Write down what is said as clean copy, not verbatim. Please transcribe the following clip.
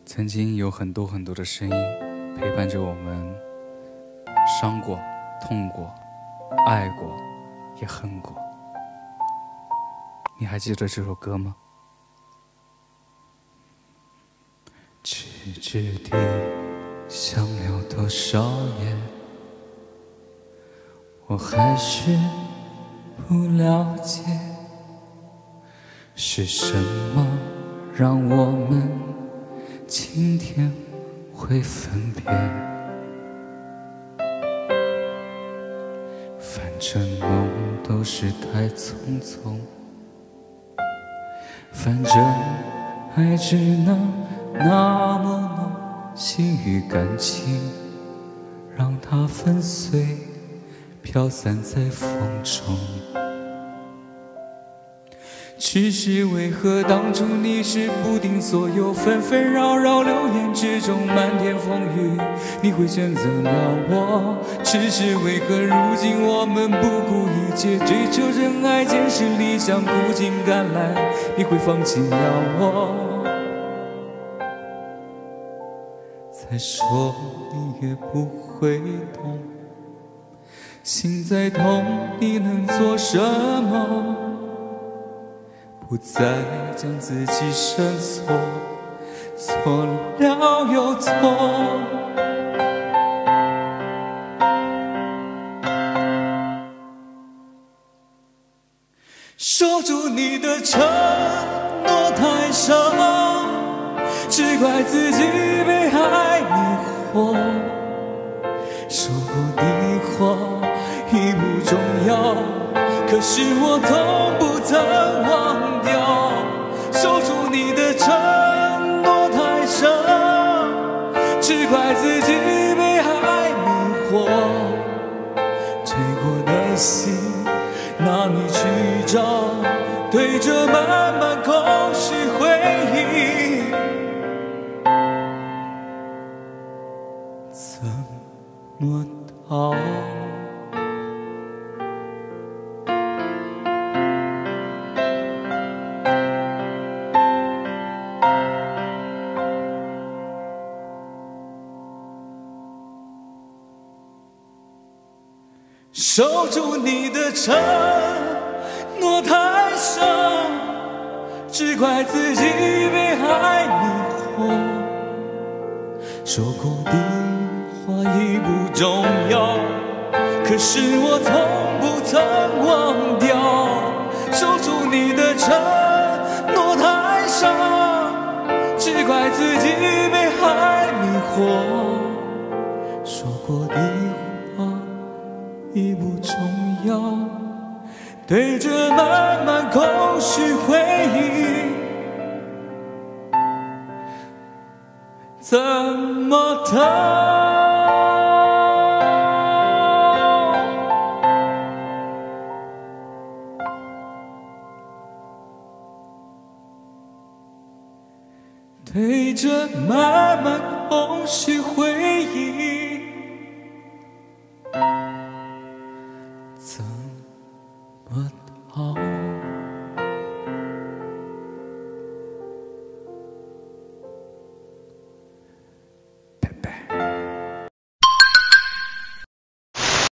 曾经有很多很多的声音陪伴着我们，伤过、痛过、爱过，也恨过。你还记得这首歌吗？痴痴地想了多少夜，我还是不了解，是什么让我们今天会分别？反正梦都是太匆匆，反正爱只能那么浓，心与感情让它粉碎，飘散在风中。只是为何当初你是不定所有，纷纷扰扰流言之中，漫天风雨，你会选择了我？只是为何如今我们不顾一切，追求真爱，坚持理想，苦尽甘来，你会放弃了我？再说你也不会懂，心再痛你能做什么？不再将自己深锁，错了又错。守住你的承诺太少，只怪自己被爱迷惑。说过的话已不重要，可是我从不曾忘掉。守住你的承诺太少，只怪自己被爱迷惑。醉过的心拿你去找，对着满满空虚回忆，怎么逃？守住你的承诺太少，只怪自己被爱迷惑。说过的话已不重要，可是我从不曾忘掉。守住你的承诺太少，只怪自己被爱迷惑。说过的已不重要，对着满满空虚回忆，怎么逃？对着满满空虚回忆，怎么